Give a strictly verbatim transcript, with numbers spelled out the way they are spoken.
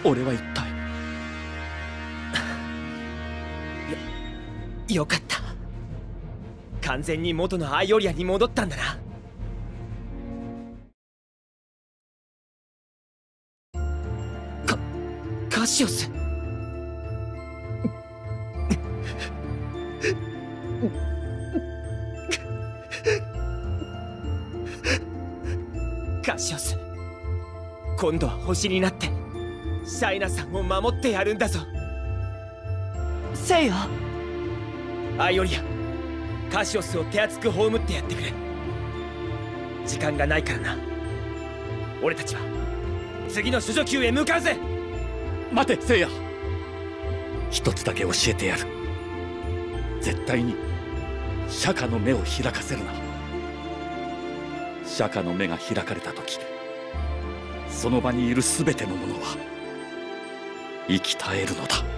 俺は一体。 よ、よかった。完全に元のアイオリアに戻ったんだな。か、カシオス。カシオス、今度は星になってシャイナさんを守ってやるんだぞ。 セイヤ。 アイオリア、カシオスを手厚く葬ってやってくれ。時間がないからな。俺たちは次の処女級へ向かうぜ。 待てセイヤ、一つだけ教えてやる。絶対に釈迦の目を開かせるな。釈迦の目が開かれた時、その場にいる全てのものは生き絶えるのだ。